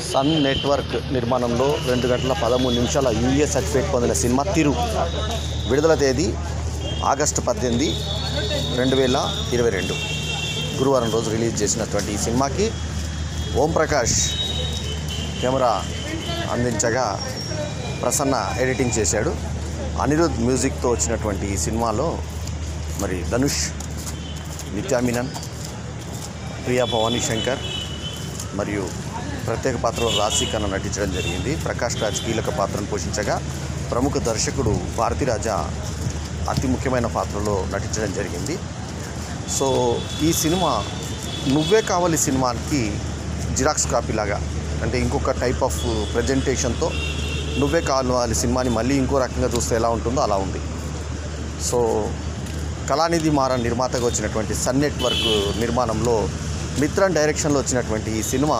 Sun network నిర్మాణంలో 2 గంటల 13 నిమిషాల యూఏ సర్టిఫికేట్ పొందిన సినిమా తిరు. విడుదల తేదీ ఆగస్టు 18, 2022 గురువారం రోజు రిలీజ్ చేసినటువంటి ఈ సినిమాకి ఓం ప్రకాష్ కెమెరా అందించగా ప్రసన్న ఎడిటింగ్ చేశాడు. అనిరుద్ మ్యూజిక్తో వచ్చినటువంటి ఈ సినిమాలో మరి ధనుష్, నిత్యా మీనన్, ప్రియా భవానీ శంకర్ మరియు ప్రత్యేక పాత్రలో రాశి ఖన్నా నటించడం జరిగింది. ప్రకాష్ రాజ్ కీలక పాత్రను పోషించగా ప్రముఖ దర్శకుడు భారతీరాజా అతి ముఖ్యమైన పాత్రలో నటించడం జరిగింది. సో ఈ సినిమా నువ్వే కావాలి సినిమాకి జిరాక్స్ కాపీ లాగా, అంటే ఇంకొక టైప్ ఆఫ్ ప్రజెంటేషన్తో నువ్వే కావాలి సినిమాని మళ్ళీ ఇంకో రకంగా చూస్తే ఎలా ఉంటుందో అలా ఉంది. సో కళానిధి మారన్ నిర్మాతగా వచ్చినటువంటి సన్ నెట్వర్క్ నిర్మాణంలో మిత్రన్ డైరెక్షన్లో వచ్చినటువంటి ఈ సినిమా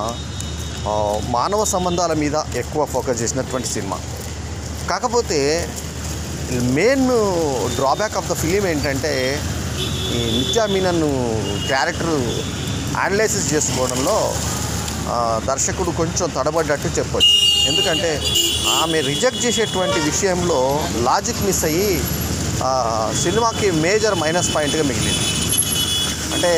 మానవ సంబంధాల మీద ఎక్కువ ఫోకస్ చేసినటువంటి సినిమా. కాకపోతే main drawback of the film ఏంటంటే ఈ నిత్యా మీనన్ క్యారెక్టర్ అనలైసిస్ చేసుకోవడంలో దర్శకుడు కొంచెం తడబడ్డట్టు చెప్పొచ్చు. ఎందుకంటే ఆమె రిజెక్ట్ చేసేటువంటి విషయంలో లాజిక్ మిస్ అయ్యి సినిమాకి మేజర్ మైనస్ పాయింట్గా మిగిలింది. అంటే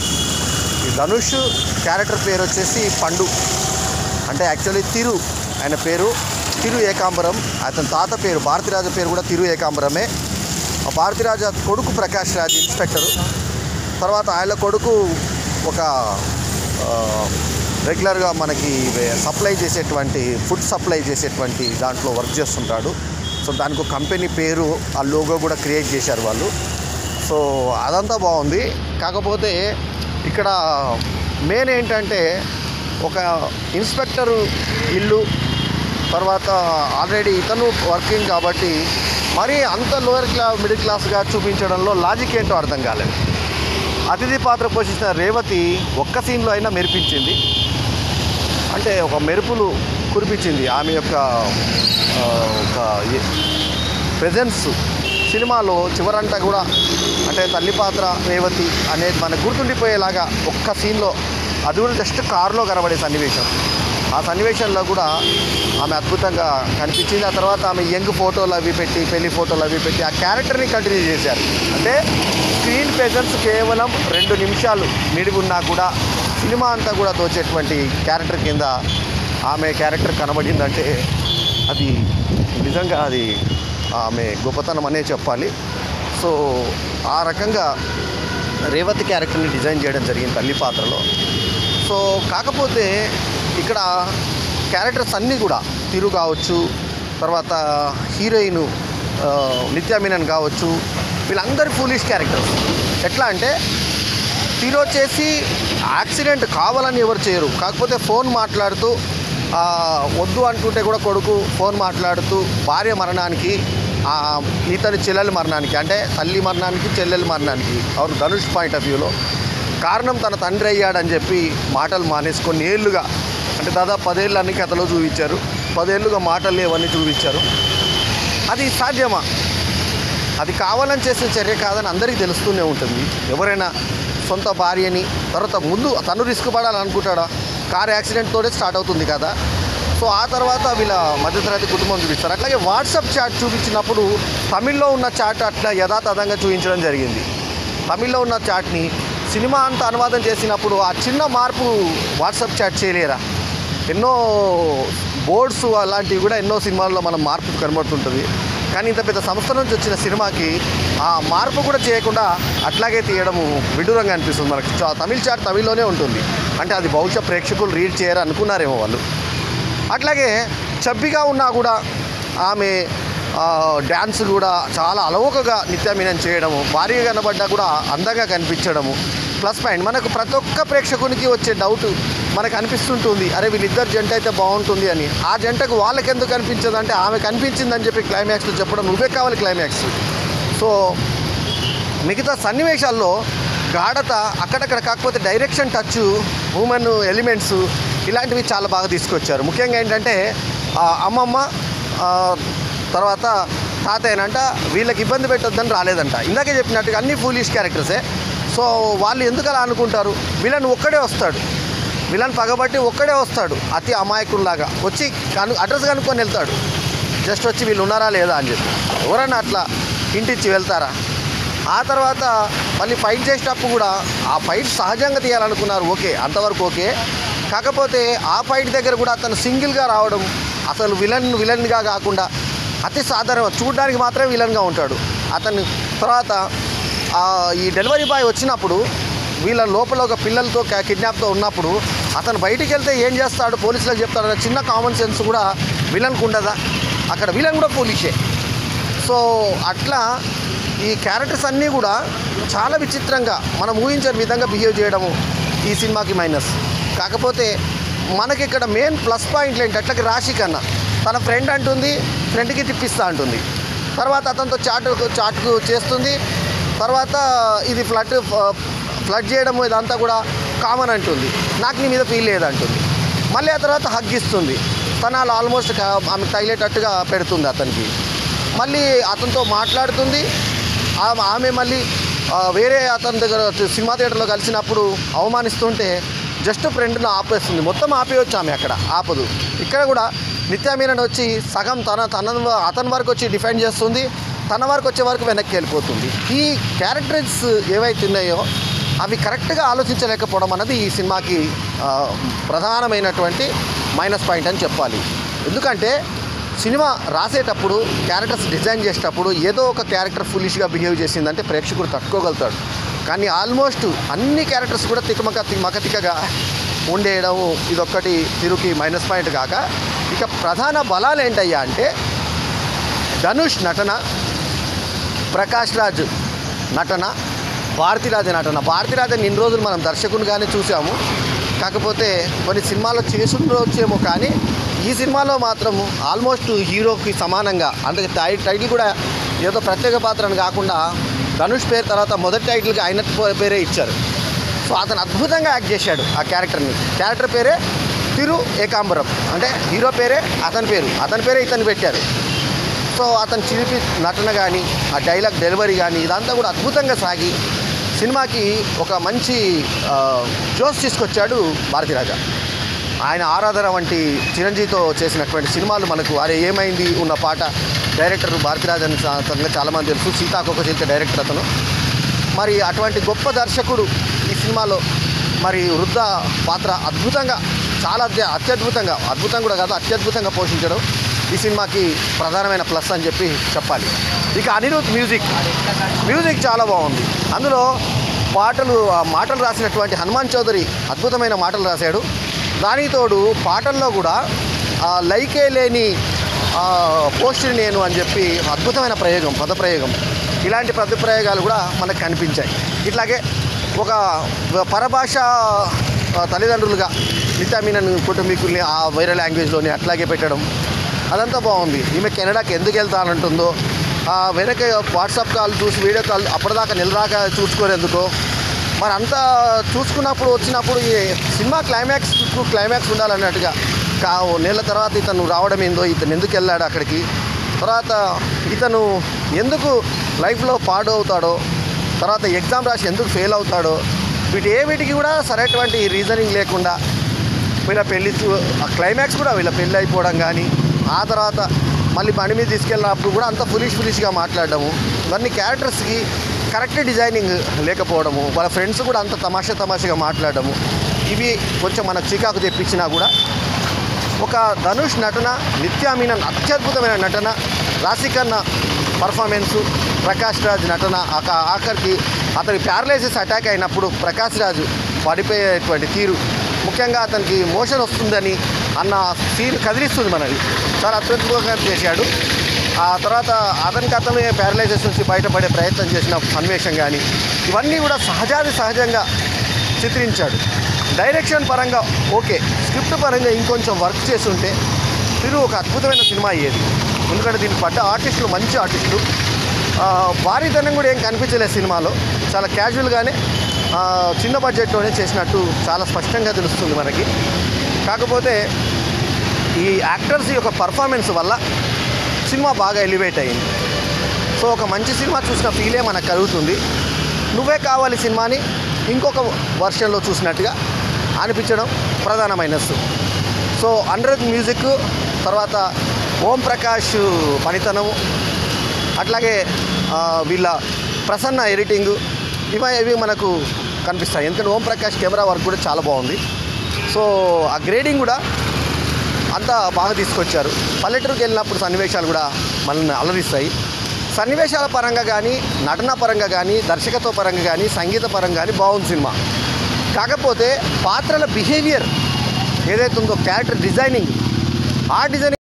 ఈ ధనుష్ క్యారెక్టర్ పేరు వచ్చేసి పండు, అంటే యాక్చువల్లీ తిరు, ఆయన పేరు తిరు ఏకాంబరం. అతని తాత పేరు భారతీరాజ పేరు కూడా తిరు ఏకాంబరమే. భారతీరాజ కొడుకు ప్రకాష్ రాజ్ ఇన్స్పెక్టరు. తర్వాత ఆయన కొడుకు ఒక రెగ్యులర్గా మనకి సప్లై చేసేటువంటి ఫుడ్ సప్లై చేసేటువంటి దాంట్లో వర్క్ చేస్తుంటాడు. సో దానికి ఒక కంపెనీ పేరు, ఆ లోగో కూడా క్రియేట్ చేశారు వాళ్ళు. సో అదంతా బాగుంది. కాకపోతే ఇక్కడ మెయిన్ ఏంటంటే ఒక ఇన్స్పెక్టరు ఇల్లు, తర్వాత ఆల్రెడీ ఇతను వర్కింగ్ కాబట్టి మరీ అంత లోయర్ మిడిల్ క్లాస్గా చూపించడంలో లాజిక్ ఏంటో అర్థం కాలేదు. అతిథి పాత్ర పోషించిన రేవతి ఒక్క సీన్లో అయినా మెరిపించింది, అంటే ఒక మెరుపులు కురిపించింది. ఆమె యొక్క ఒక ప్రెజెన్స్ సినిమాలో చివరంతా కూడా, అంటే తల్లి పాత్ర రేవతి అనేది మనకు గుర్తుండిపోయేలాగా ఒక్క సీన్లో, అది కూడా జస్ట్ కారులో కనబడే సన్నివేశం, ఆ సన్నివేశంలో కూడా ఆమె అద్భుతంగా కనిపించింది. ఆ తర్వాత ఆమె యంగ్ ఫోటోలు అవి పెట్టి, పెళ్లి ఫోటోలు అవి పెట్టి ఆ క్యారెక్టర్ని కంటిన్యూ చేశారు. అంటే స్క్రీన్ ప్రెజెన్స్ కేవలం 2 నిమిషాలు నిడివి ఉన్నా కూడా సినిమా అంతా కూడా తోచేటువంటి క్యారెక్టర్ కింద ఆమె క్యారెక్టర్ కనబడిందంటే అది నిజంగా అది ఆమె గొప్పతనం అనే చెప్పాలి. సో ఆ రకంగా రేవతి క్యారెక్టర్ని డిజైన్ చేయడం జరిగింది తల్లి పాత్రలో. సో కాకపోతే ఇక్కడ క్యారెక్టర్స్ అన్నీ కూడా తిరు కావచ్చు, తర్వాత హీరోయిన్ నిత్యా మీనన్ కావచ్చు, వీళ్ళందరూ ఫూలిష్ క్యారెక్టర్స్. ఎట్లా అంటే తిరు వచ్చేసి యాక్సిడెంట్ కావాలని ఎవరు చేయరు, కాకపోతే ఫోన్ మాట్లాడుతూ వద్దు అంటుంటే కూడా కొడుకు ఫోన్ మాట్లాడుతూ భార్య మరణానికి, ఇతని చెల్లెల మరణానికి, అంటే తల్లి మరణానికి చెల్లెల మరణానికి అవును ధనుష్ పాయింట్ ఆఫ్ వ్యూలో కారణం తన తండ్రి అయ్యాడని చెప్పి మాటలు మానేసి కొన్ని ఏళ్ళుగా, అంటే దాదాపు 10 ఏళ్ళు అన్ని కథలో చూపించారు, 10 ఏళ్ళుగా మాటలు లేవన్నీ చూపించారు. అది సాధ్యమా? అది కావాలని చేసిన చర్య కాదని అందరికీ తెలుస్తూనే ఉంటుంది. ఎవరైనా సొంత భార్యని తర్వాత ముందు తను రిస్క్ పడాలనుకుంటాడా? కార్ యాక్సిడెంట్తోనే స్టార్ట్ అవుతుంది కదా. సో ఆ తర్వాత వీళ్ళ మధ్యతరగతి కుటుంబం చూపిస్తారు. అట్లాగే వాట్సాప్ చాట్ చూపించినప్పుడు తమిళ్లో ఉన్న చాట్ అట్లా యథాతథంగా చూపించడం జరిగింది. తమిళ్లో ఉన్న చాట్ని సినిమా అంతా అనువాదం చేసినప్పుడు ఆ చిన్న మార్పు వాట్సాప్ చాట్ చేయలేరా? ఎన్నో బోర్డ్స్ అలాంటివి కూడా ఎన్నో సినిమాల్లో మనం మార్పు కనబడుతుంటుంది. కానీ ఇంత పెద్ద సంస్థ నుంచి వచ్చిన సినిమాకి ఆ మార్పు కూడా చేయకుండా అట్లాగే తీయడము విడ్డూరంగా అనిపిస్తుంది మనకి. తమిళ్ చాట్ తమిళ్లోనే ఉంటుంది, అంటే అది బహుశా ప్రేక్షకులు రీడ్ చేయరు అనుకున్నారేమో వాళ్ళు. అట్లాగే చబ్బిగా ఉన్నా కూడా ఆమె డ్యాన్స్ కూడా చాలా అలవోకగా నిత్యా మీనన్ చేయడము, భారీగా కనబడ్డా కూడా అందంగా కనిపించడము ప్లస్ పాయింట్. మనకు ప్రతి ఒక్క ప్రేక్షకునికి వచ్చే డౌట్ మనకు అనిపిస్తుంటుంది, అరే వీళ్ళిద్దరు జంట అయితే బాగుంటుంది అని. ఆ జంటకు వాళ్ళకి ఎందుకు కనిపించదు అంటే ఆమె కనిపించిందని చెప్పి క్లైమాక్స్లో చెప్పడం నువ్వే కావాలి క్లైమాక్స్. సో మిగతా సన్నివేశాల్లో గాఢత అక్కడక్కడ, కాకపోతే డైరెక్షన్ టచ్, హ్యూమన్ ఎలిమెంట్స్ ఇలాంటివి చాలా బాగా తీసుకొచ్చారు. ముఖ్యంగా ఏంటంటే అమ్మమ్మ తర్వాత తాతయ్యనంట వీళ్ళకి ఇబ్బంది పెట్టొద్దని రాలేదంట. ఇందాకే చెప్పినట్టుగా అన్ని ఫూలిష్ క్యారెక్టర్సే. సో వాళ్ళు ఎందుకు అలా అనుకుంటారు? వీళ్ళని ఒక్కడే వస్తాడు, విలన్ పగబట్టి ఒక్కడే వస్తాడు, అతి అమాయకుల్లాగా వచ్చి అడ్రస్ కనుక్కొని వెళ్తాడు. జస్ట్ వచ్చి వీళ్ళు ఉన్నారా లేదా అని చెప్పి. ఎవరన్నా అట్లా ఇంటిచ్చి వెళ్తారా? ఆ తర్వాత మళ్ళీ ఫైట్ చేసేటప్పుడు కూడా ఆ ఫైట్ సహజంగా తీయాలనుకున్నారు, ఓకే, అంతవరకు ఓకే. కాకపోతే ఆ ఫైట్ దగ్గర కూడా అతను సింగిల్గా రావడం, అసలు విలన్గా కాకుండా అతి సాధారణ చూడడానికి మాత్రమే విలన్గా ఉంటాడు అతను. తర్వాత ఈ డెలివరీ బాయ్ వచ్చినప్పుడు వీళ్ళ లోపల ఒక పిల్లలతో కిడ్నాప్తో ఉన్నప్పుడు అతను బయటికి వెళ్తే ఏం చేస్తాడు, పోలీసులకు చెప్తాడన్న చిన్న కామన్ సెన్స్ కూడా విలన్కు ఉండదా? అక్కడ విలన్ కూడా పోలీసే. సో అట్లా ఈ క్యారెక్టర్స్ అన్నీ కూడా చాలా విచిత్రంగా మనం ఊహించని విధంగా బిహేవ్ చేయడము ఈ సినిమాకి మైనస్. కాకపోతే మనకి ఇక్కడ మెయిన్ ప్లస్ పాయింట్లు ఏంటి, అట్లకి రాశి కన్నా తన ఫ్రెండ్ అంటుంది, ఫ్రెండ్కి తిప్పిస్తా అంటుంది, తర్వాత అతనితో చాటుకు చేస్తుంది, తర్వాత ఇది ఫ్లడ్ చేయడం ఇదంతా కూడా కామన్ అంటుంది, నాకు నీ మీద ఫీల్ లేదంటుంది. మళ్ళీ ఆ తర్వాత హగ్ ఇస్తుంది, స్తనాలు ఆల్మోస్ట్ ఆమె తగిలేటట్టుగా పెడుతుంది అతనికి. మళ్ళీ అతనితో మాట్లాడుతుంది, ఆమె మళ్ళీ వేరే అతని దగ్గర సినిమా థియేటర్లో కలిసినప్పుడు అవమానిస్తుంటే జస్ట్ ఫ్రెండ్ను ఆపేస్తుంది. మొత్తం ఆపేయచ్చు ఆమె, అక్కడ ఆపదు. ఇక్కడ కూడా నిత్యా మీనన్ వచ్చి సగం అతని వరకు వచ్చి డిఫెండ్ చేస్తుంది, తన వరకు వచ్చే వరకు వెనక్కి వెళ్ళిపోతుంది. ఈ క్యారెక్టర్స్ ఏవైతే ఉన్నాయో అవి కరెక్ట్గా ఆలోచించలేకపోవడం అన్నది ఈ సినిమాకి ప్రధానమైనటువంటి మైనస్ పాయింట్ అని చెప్పాలి. ఎందుకంటే సినిమా రాసేటప్పుడు క్యారెక్టర్స్ డిజైన్ చేసేటప్పుడు ఏదో ఒక క్యారెక్టర్ ఫులిష్గా బిహేవ్ చేసిందంటే ప్రేక్షకుడు తట్టుకోగలుగుతాడు. కానీ ఆల్మోస్ట్ అన్ని క్యారెక్టర్స్ కూడా తికమకతికగా ఉండేయడం ఇదొక్కటి తిరుకి మైనస్ పాయింట్ కాక, ఇక ప్రధాన బలాలు ఏంటయ్యా అంటే ధనుష్ నటన, ప్రకాష్ రాజ్ నటన, భారతీరాజ నటన. భారతీరాజన్ ఇన్ని రోజులు మనం దర్శకునిగానే చూసాము, కాకపోతే కొన్ని సినిమాలో చేసుండొచ్చేమో, కానీ ఈ సినిమాలో మాత్రం ఆల్మోస్ట్ హీరోకి సమానంగా, అంటే టైటిల్ కూడా ఏదో ప్రత్యేక పాత్ర అని కాకుండా ధనుష్ పేరు తర్వాత మొదటి టైటిల్కి ఆయన పేరే ఇచ్చారు. సో అతను అద్భుతంగా యాక్ట్ చేశాడు ఆ క్యారెక్టర్ని. క్యారెక్టర్ పేరే తిరు ఏకాంబరం, అంటే హీరో పేరే అతని పేరే ఇతను పెట్టారు. సో అతను చిలిపి నటన కానీ, ఆ డైలాగ్ డెలివరీ కానీ ఇదంతా కూడా అద్భుతంగా సాగి సినిమాకి ఒక మంచి జోస్ తీసుకొచ్చాడు భారతీరాజా. ఆయన ఆరాధన వంటి చిరంజీవితో చేసినటువంటి సినిమాలు మనకు అరే ఏమైంది ఉన్న పాట డైరెక్టర్ భారతీరాజన్ చాలామంది తెలుసు, సీతాకొక చిలుక డైరెక్టర్ అతను. మరి అటువంటి గొప్ప దర్శకుడు ఈ సినిమాలో మరి వృద్ధ పాత్ర అద్భుతంగా, చాలా అద్భుతం కూడా కాదు, అత్యద్భుతంగా పోషించడం ఈ సినిమాకి ప్రధానమైన ప్లస్ అని చెప్పి చెప్పాలి. ఇక అనిరుద్ మ్యూజిక్ చాలా బాగుంది. అందులో మాటలు రాసినటువంటి హనుమాన్ చౌదరి అద్భుతమైన మాటలు రాశాడు. దానికి తోడు పాటల్లో కూడా లైకే లేని పోస్టుని నేను అని చెప్పి అద్భుతమైన పదప్రయోగం, ఇలాంటి పదప్రయోగాలు కూడా మనకు కనిపించాయి. ఇట్లాగే ఒక పరభాష తల్లిదండ్రులుగా నిత్యా మీనన్ కుటుంబీకుల్ని ఆ వేరే లాంగ్వేజ్లోని అట్లాగే పెట్టడం అదంతా బాగుంది. ఈమె కెనడాకి ఎందుకు వెళ్తానంటుందో, వెనక వాట్సాప్ కాల్ చూసి వీడియో కాల్ అప్పటిదాకా నెలదాకా చూసుకోలేందుకో, మరి అంతా చూసుకున్నప్పుడు వచ్చినప్పుడు ఈ సినిమా క్లైమాక్స్ ఉండాలన్నట్టుగా నెల తర్వాత ఇతను రావడం ఏందో, ఇతను ఎందుకు వెళ్ళాడు అక్కడికి, తర్వాత ఇతను ఎందుకు లైఫ్లో పాడు అవుతాడో, తర్వాత ఎగ్జామ్ రాసి ఎందుకు ఫెయిల్ అవుతాడో, వీటికి కూడా సరైనటువంటి రీజనింగ్ లేకుండా వీళ్ళ పెళ్ళి క్లైమాక్స్ కూడా వీళ్ళ పెళ్ళి అయిపోవడం కానీ, ఆ తర్వాత మళ్ళీ బండి మీద తీసుకెళ్ళినప్పుడు కూడా అంత ఫులిష్గా మాట్లాడడము, ఇవన్నీ క్యారెక్టర్స్కి కరెక్ట్ డిజైనింగ్ లేకపోవడము, వాళ్ళ ఫ్రెండ్స్ కూడా అంత తమాషాగా మాట్లాడడము, ఇవి కొంచెం మనకు చికాకు తెప్పించినా కూడా ఒక ధనుష్ నటన, నిత్యా మీనన్ అత్యద్భుతమైన నటన, రాశికన్న పర్ఫార్మెన్సు, ప్రకాష్ రాజ్ నటన, ఆఖరికి అతని ప్యారలైసిస్ అటాక్ అయినప్పుడు ప్రకాష్ రాజు పడిపోయేటువంటి తీరు, ముఖ్యంగా అతనికి మోషన్ వస్తుందని అన్న సీన్ కదిలిస్తుంది మనది, చాలా అత్యద్భుతంగా చేశాడు. ఆ తర్వాత అతనే ప్యారలైజెస్ నుంచి బయటపడే ప్రయత్నం చేసిన సన్నివేశం కానీ ఇవన్నీ కూడా సహజంగా చిత్రించాడు. డైరెక్షన్ పరంగా ఓకే, స్క్రిప్ట్ పరంగా ఇంకొంచెం వర్క్ చేసి ఉంటే తిరు ఒక అద్భుతమైన సినిమా అయ్యేది. ఎందుకంటే దీనికి పడ్డ ఆర్టిస్టులు మంచి ఆర్టిస్టులు, భారీతనం కూడా ఏం కనిపించలేదు సినిమాలో, చాలా క్యాజువల్గానే చిన్న బడ్జెట్లోనే చేసినట్టు చాలా స్పష్టంగా తెలుస్తుంది మనకి. కాకపోతే ఈ యాక్టర్స్ యొక్క పర్ఫార్మెన్స్ వల్ల సినిమా బాగా ఎలివేట్ అయ్యింది. సో ఒక మంచి సినిమా చూసిన ఫీలే మనకు కలుగుతుంది. నువ్వే కావాలి సినిమాని ఇంకొక వర్షన్లో చూసినట్టుగా అనిపించడం ప్రధాన మైనస్. సో అనిరుద్ మ్యూజిక్, తర్వాత ఓం ప్రకాష్ పనితనం, అట్లాగే వీళ్ళ ప్రసన్న ఎడిటింగ్ ఇవి మనకు కనిపిస్తాయి. ఎందుకంటే ఓం ప్రకాష్ కెమెరా వర్క్ కూడా చాలా బాగుంది. సో ఆ గ్రేడింగ్ కూడా అంతా బాగా తీసుకొచ్చారు. పల్లెటూరుకి వెళ్ళినప్పుడు సన్నివేశాలు కూడా మనల్ని అలరిస్తాయి. సన్నివేశాల పరంగా కానీ, నటన పరంగా కానీ, దర్శకత్వ పరంగా కానీ, సంగీత పరంగా కానీ బాగుంది సినిమా. కాకపోతే పాత్రల బిహేవియర్ ఏదైతే ఉందో, క్యారెక్టర్ డిజైనింగ్, ఆ డిజైనింగ్